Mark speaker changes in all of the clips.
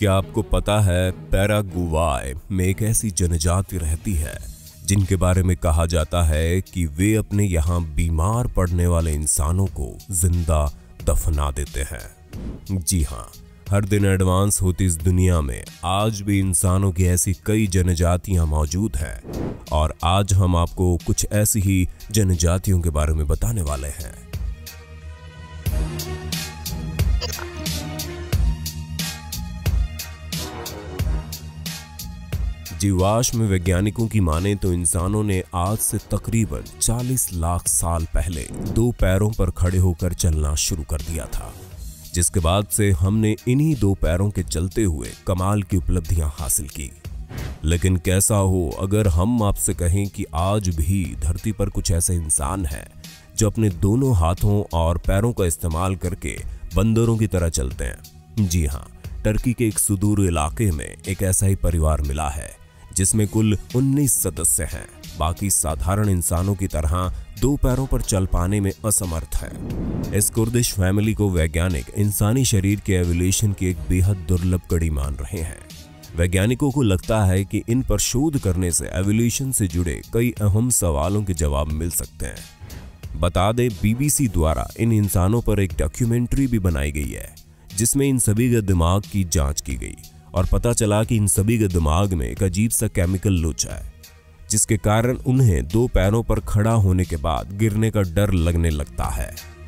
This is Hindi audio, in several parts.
Speaker 1: क्या आपको पता है पैरागुआय में एक ऐसी जनजाति रहती है जिनके बारे में कहा जाता है कि वे अपने यहाँ बीमार पड़ने वाले इंसानों को जिंदा दफना देते हैं। जी हाँ, हर दिन एडवांस होती इस दुनिया में आज भी इंसानों की ऐसी कई जनजातियां मौजूद हैं और आज हम आपको कुछ ऐसी ही जनजातियों के बारे में बताने वाले हैं। जीवाश्म वैज्ञानिकों की माने तो इंसानों ने आज से तकरीबन 40 लाख साल पहले दो पैरों पर खड़े होकर चलना शुरू कर दिया था, जिसके बाद से हमने इन्हीं दो पैरों के चलते हुए कमाल की उपलब्धियां हासिल की। लेकिन कैसा हो अगर हम आपसे कहें कि आज भी धरती पर कुछ ऐसे इंसान हैं जो अपने दोनों हाथों और पैरों का इस्तेमाल करके बंदरों की तरह चलते हैं। जी हाँ, टर्की के एक सुदूर इलाके में एक ऐसा ही परिवार मिला है जिसमें कुल 19 सदस्य हैं। बाकी साधारण इंसानों की तरह दो पैरों पर चल पाने में असमर्थ है। इस कुर्दिश फैमिली को वैज्ञानिक इंसानी शरीर के एवोल्यूशन की एक बेहद दुर्लभ कड़ी मान रहे हैं। वैज्ञानिकों को लगता है कि इन पर शोध करने से एवोल्यूशन से जुड़े कई अहम सवालों के जवाब मिल सकते हैं। बता दें, बीबीसी द्वारा इन इंसानों पर एक डॉक्यूमेंट्री भी बनाई गई है जिसमें इन सभी के दिमाग की जांच की गई और पता चला कि इन सभी के दिमाग में एक अजीब सा केमिकल लोचा है जिसके कारण उन्हें दो पैरों पर खड़ा होने के बाद गिरने का डर लगने लगता है।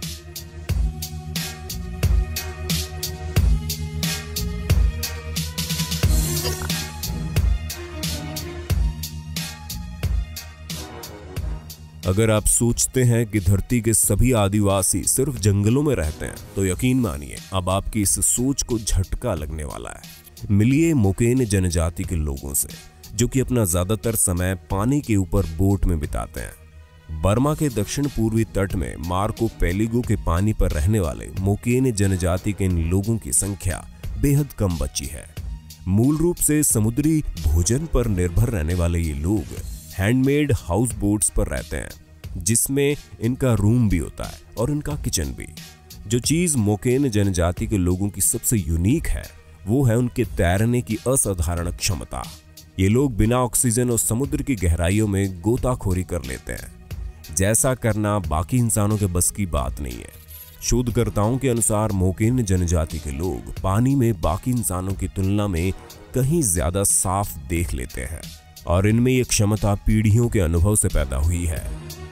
Speaker 1: अगर आप सोचते हैं कि धरती के सभी आदिवासी सिर्फ जंगलों में रहते हैं तो यकीन मानिए अब आपकी इस सोच को झटका लगने वाला है। मिलिए मोकेन जनजाति के लोगों से जो कि अपना ज्यादातर समय पानी के ऊपर बोट में बिताते हैं। बर्मा के दक्षिण पूर्वी तट में मार्को पेलिगो के पानी पर रहने वाले मोकेन जनजाति के इन लोगों की संख्या बेहद कम बची है। मूल रूप से समुद्री भोजन पर निर्भर रहने वाले ये लोग हैंडमेड हाउस बोट्स पर रहते हैं जिसमें इनका रूम भी होता है और इनका किचन भी। जो चीज मोकेन जनजाति के लोगों की सबसे यूनिक है वो है उनके तैरने की असाधारण क्षमता। ये लोग बिना ऑक्सीजन और समुद्र की गहराइयों में गोताखोरी कर लेते हैं। जैसा करना बाकी इंसानों के बस की बात नहीं है। शोधकर्ताओं के अनुसार मोकेन जनजाति के लोग पानी में बाकी इंसानों की तुलना में कहीं ज्यादा साफ देख लेते हैं और इनमें ये क्षमता पीढ़ियों के अनुभव से पैदा हुई है।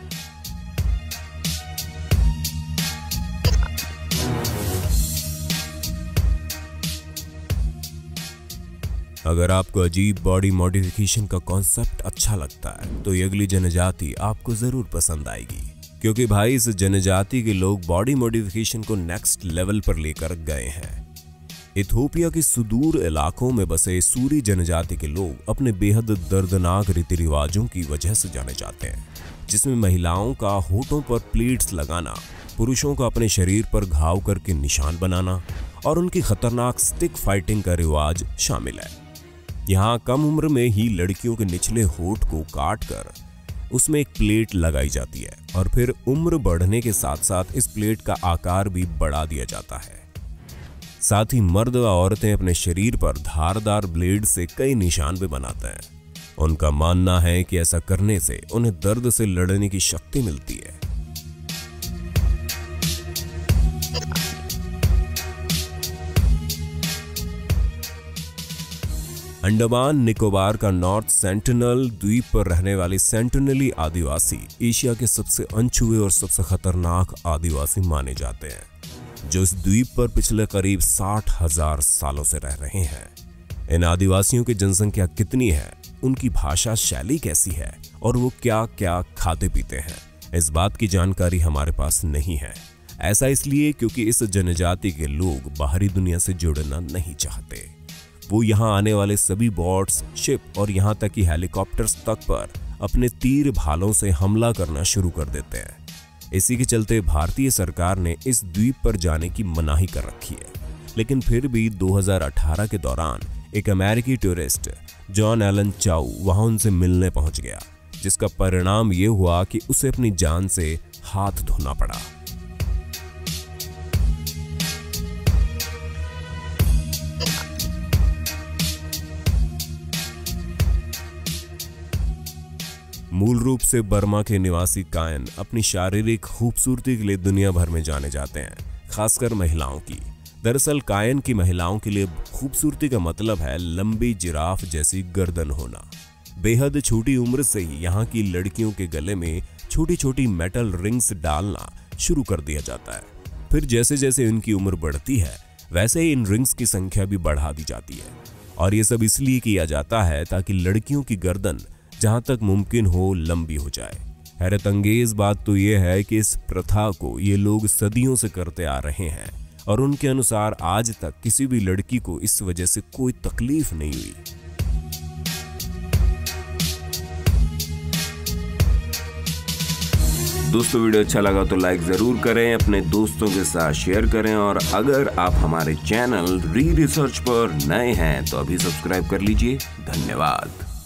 Speaker 1: अगर आपको अजीब बॉडी मॉडिफिकेशन का कॉन्सेप्ट अच्छा लगता है तो ये अगली जनजाति आपको जरूर पसंद आएगी, क्योंकि भाई इस जनजाति के लोग बॉडी मॉडिफिकेशन को नेक्स्ट लेवल पर लेकर गए हैं। इथोपिया के सुदूर इलाकों में बसे सूरी जनजाति के लोग अपने बेहद दर्दनाक रीति रिवाजों की वजह से जाने जाते हैं, जिसमें महिलाओं का होठों पर प्लेट्स लगाना, पुरुषों का अपने शरीर पर घाव करके निशान बनाना और उनकी खतरनाक स्टिक फाइटिंग का रिवाज शामिल है। यहाँ कम उम्र में ही लड़कियों के निचले होठ को काट कर उसमें एक प्लेट लगाई जाती है और फिर उम्र बढ़ने के साथ साथ इस प्लेट का आकार भी बढ़ा दिया जाता है। साथ ही मर्द व औरतें अपने शरीर पर धारदार ब्लेड से कई निशान भी बनाते हैं। उनका मानना है कि ऐसा करने से उन्हें दर्द से लड़ने की शक्ति मिलती है। अंडमान निकोबार का नॉर्थ सेंटिनल द्वीप पर रहने वाले सेंटिनली आदिवासी एशिया के सबसे अनछुए और सबसे खतरनाक आदिवासी माने जाते हैं, जो इस द्वीप पर पिछले करीब 60,000 सालों से रह रहे हैं। इन आदिवासियों की जनसंख्या कितनी है, उनकी भाषा शैली कैसी है और वो क्या क्या खाते पीते हैं, इस बात की जानकारी हमारे पास नहीं है। ऐसा इसलिए क्योंकि इस जनजाति के लोग बाहरी दुनिया से जुड़ना नहीं चाहते। वो यहाँ आने वाले सभी बोट्स, शिप और यहाँ तक कि हेलीकॉप्टर्स तक पर अपने तीर भालों से हमला करना शुरू कर देते हैं। इसी के चलते भारतीय सरकार ने इस द्वीप पर जाने की मनाही कर रखी है। लेकिन फिर भी 2018 के दौरान एक अमेरिकी टूरिस्ट जॉन एलन चाउ वहां उनसे मिलने पहुंच गया, जिसका परिणाम ये हुआ कि उसे अपनी जान से हाथ धोना पड़ा। मूल रूप से बर्मा के निवासी कायन अपनी शारीरिक खूबसूरती के लिए दुनिया भर में जाने जाते हैं, खासकर महिलाओं की। दरअसल कायन की महिलाओं के लिए खूबसूरती का मतलब है लंबी जिराफ जैसी गर्दन होना। बेहद छोटी उम्र से ही यहाँ की लड़कियों के गले में छोटी छोटी मेटल रिंग्स डालना शुरू कर दिया जाता है। फिर जैसे जैसे इनकी उम्र बढ़ती है वैसे ही इन रिंग्स की संख्या भी बढ़ा दी जाती है, और ये सब इसलिए किया जाता है ताकि लड़कियों की गर्दन जहां तक मुमकिन हो लंबी हो जाए। हैरत अंगेज बात तो यह है कि इस प्रथा को ये लोग सदियों से करते आ रहे हैं और उनके अनुसार आज तक किसी भी लड़की को इस वजह से कोई तकलीफ नहीं हुई। दोस्तों वीडियो अच्छा लगा तो लाइक जरूर करें, अपने दोस्तों के साथ शेयर करें, और अगर आप हमारे चैनल री रिसर्च पर नए हैं तो अभी सब्सक्राइब कर लीजिए। धन्यवाद।